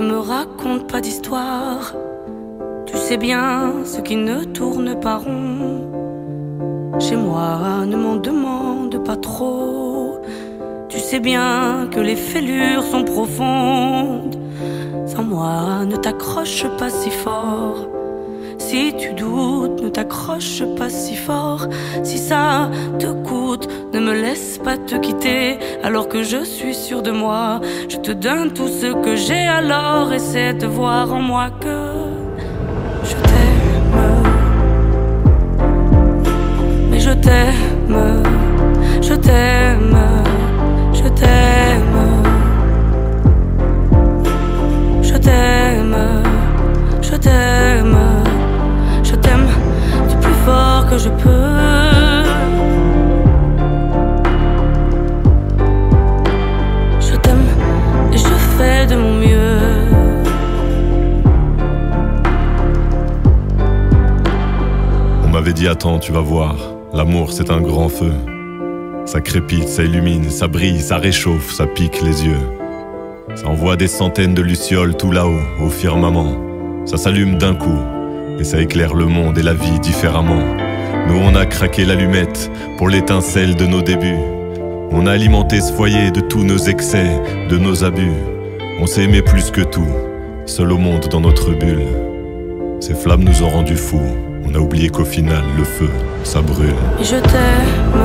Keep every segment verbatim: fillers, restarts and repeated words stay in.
Ne me raconte pas d'histoire. Tu sais bien ce qui ne tourne pas rond. Chez moi, ne m'en demande pas trop. Tu sais bien que les fêlures sont profondes. Sans moi, ne t'accroche pas si fort. Si tu doutes, ne t'accroche pas si fort. Si ça te coûte, ne me laisse pas te quitter. Alors que je suis sûr de moi, je te donne tout ce que j'ai. Alors essaie de voir en moi que je t'aime. Mais je t'aime, je t'aime, je t'aime. Je t'aime, je t'aime. Je t'aime du plus fort que je peux. Je t'aime et je fais de mon mieux. On m'avait dit attends, tu vas voir, l'amour c'est un grand feu. Ça crépite, ça illumine, ça brille, ça réchauffe, ça pique les yeux. Ça envoie des centaines de lucioles tout là-haut, au firmament. Ça s'allume d'un coup, et ça éclaire le monde et la vie différemment. Nous on a craqué l'allumette pour l'étincelle de nos débuts. On a alimenté ce foyer de tous nos excès, de nos abus. On s'est aimé plus que tout, seul au monde dans notre bulle. Ces flammes nous ont rendus fous. On a oublié qu'au final, le feu, ça brûle. Et je t'aime.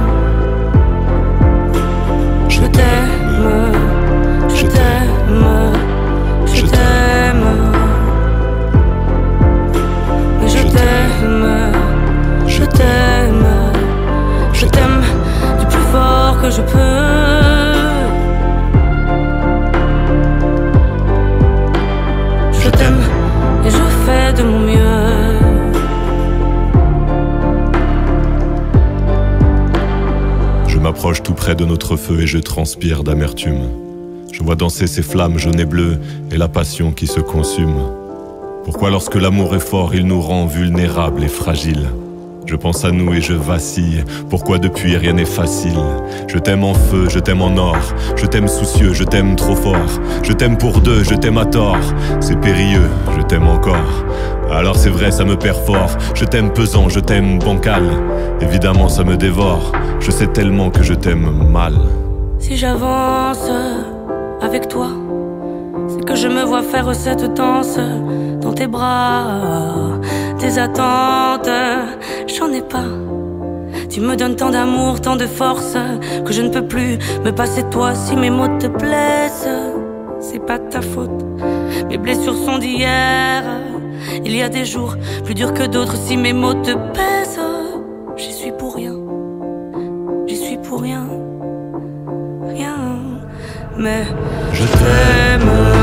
Je t'aime. Je t'aime. Je t'aime. Mais je t'aime. Je t'aime. Je t'aime du plus fort que je peux. Je t'aime et je fais de mon mieux. Je m'approche tout près de notre feu et je transpire d'amertume. Je vois danser ces flammes jaunes et bleues et la passion qui se consume. Pourquoi lorsque l'amour est fort, il nous rend vulnérables et fragiles? Je pense à nous et je vacille. Pourquoi depuis rien n'est facile? Je t'aime en feu, je t'aime en or. Je t'aime soucieux, je t'aime trop fort. Je t'aime pour deux, je t'aime à tort. C'est périlleux, je t'aime encore. Alors c'est vrai, ça me perd fort. Je t'aime pesant, je t'aime bancal. Évidemment ça me dévore. Je sais tellement que je t'aime mal. Si j'avance avec toi, c'est que je me vois faire cette danse dans tes bras. Tes attentes, j'en ai pas. Tu me donnes tant d'amour, tant de force, que je ne peux plus me passer de toi. Si mes mots te blessent, c'est pas ta faute. Mes blessures sont d'hier. Il y a des jours plus durs que d'autres. Si mes mots te pèsent, j'y suis pour rien. J'y suis pour rien. Rien. Mais je t'aime.